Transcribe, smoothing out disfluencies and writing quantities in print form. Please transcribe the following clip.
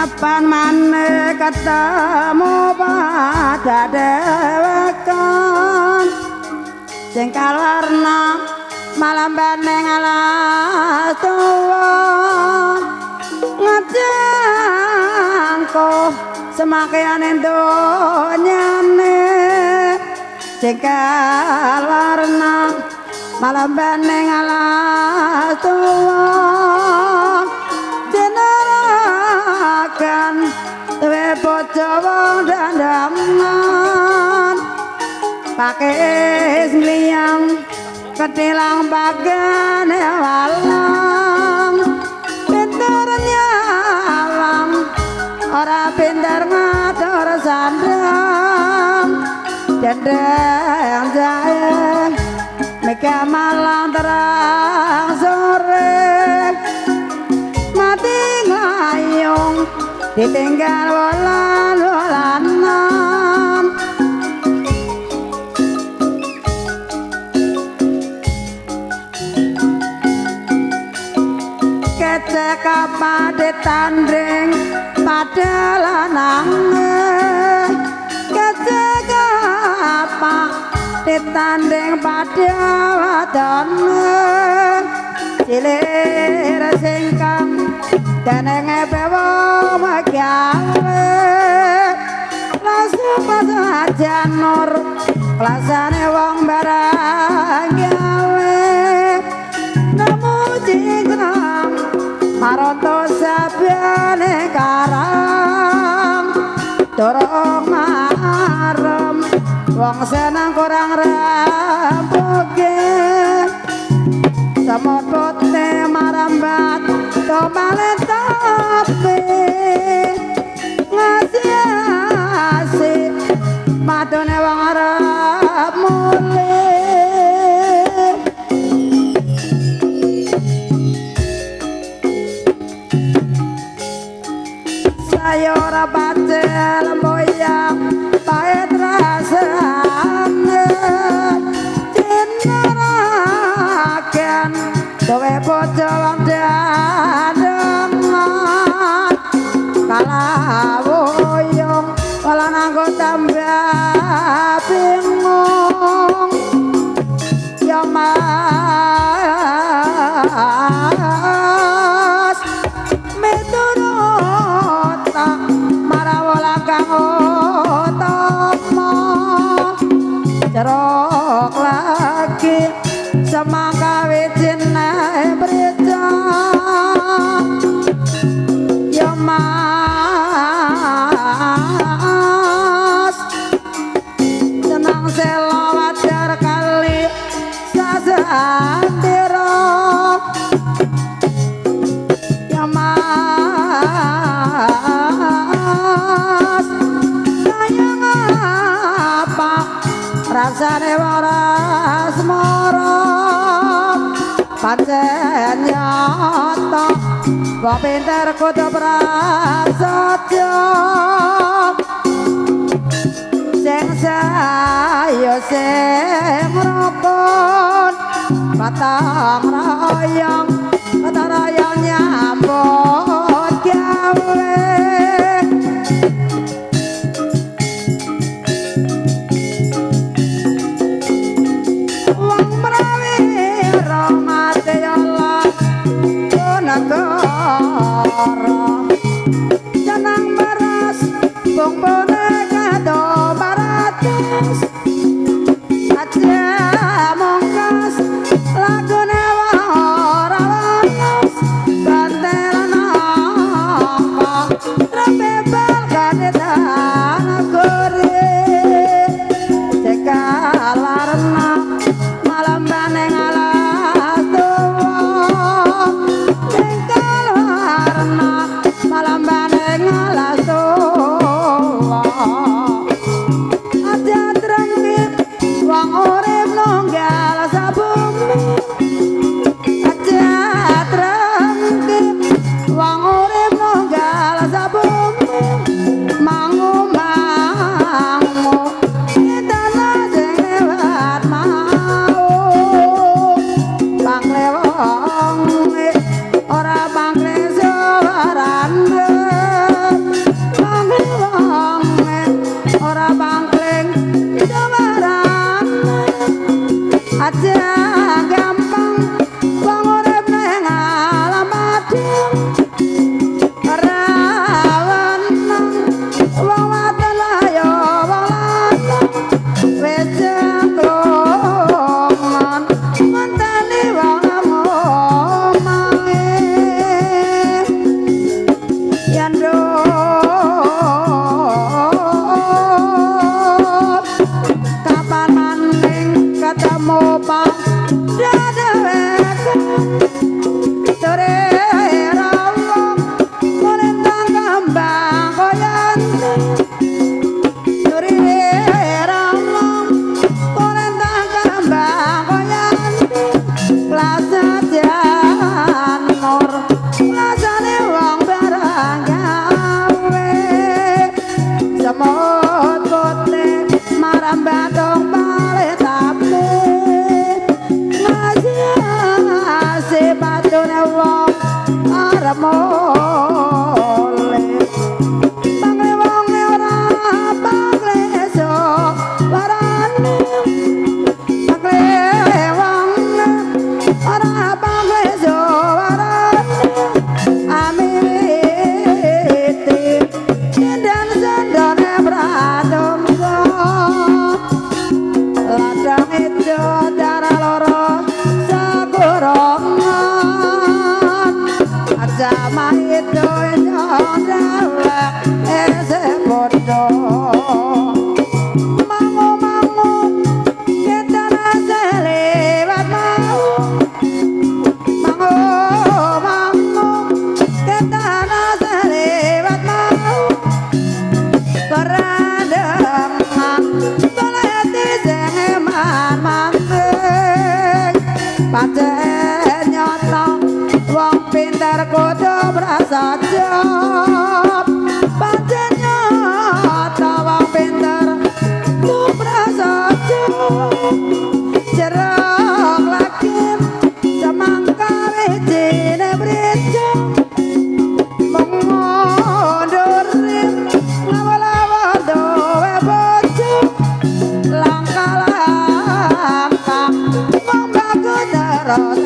kapan maneh ketemu pada dewekan sing kawarna malam beneng alas tuwa ngajangko semakyan donyane sing kawarna malam beneng alas tuwa jenerakan tewe bojo wong dandangan pakai semliyang ketilang bagane walang pinter nyalang ora pinter ngatur sandang jendeng jaeng meka malang terang sore mati ngayung ditinggal wolan-wolanan kecek apa ditanding pada lanange kecek apa ditanding pada wadone cilir singkang danenge bewo magawe langsung pas janur kelasane wong barang gawe nemu jingkrang maroto sabane karang dorong marem wong senang kurang rampuge semut putih marambat kembali tapi ngasih matune wong arep mulih saya ora bacel moyang pahit rasane jenerakan kowe bojo wong dandangan kalawuyung wala nganggo tambah bingung ya mas miturut marawola kang utama jeruk lagi semangka wijine breja ya mas senang selo wajar kali sasandira ya mas sayang apa rasane waras mara pancen nyata wong pinter kudu prasaja sing sayo sing rukun patang royong nyambut gawe wong prawira mati Allah negara jenang beras bung boneka do baratus aja mongkas lagune ora waras banteran apa trabebal kadetan gore cekalarna malam baneng alas tuwa cekalarna malam baneng alas tuwa aja trengit wong urip nunggal sabumi aja trengit wong urip nunggal sabumi mangu-mangu kitana sing lewat mau panglewong ora pangkle suwarane Rasa